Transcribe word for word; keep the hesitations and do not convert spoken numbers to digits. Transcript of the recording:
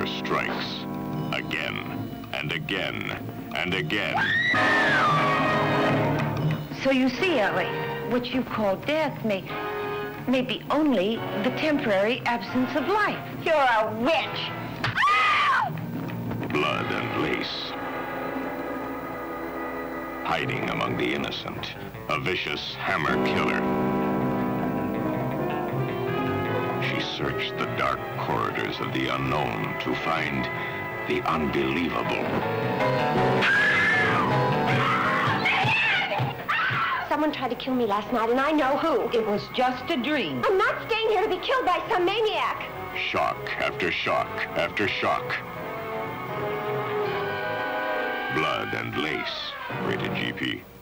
terror strikes. Again, and again, and again. So you see, Ellie, what you call death may, may be only the temporary absence of life. You're a witch! Blood and lace. Hiding among the innocent. A vicious hammer killer. She searched the dark corridors of the unknown to find the unbelievable. Someone tried to kill me last night, and I know who. It was just a dream. I'm not staying here to be killed by some maniac. Shock after shock after shock. Blood and Lace. Rated G P.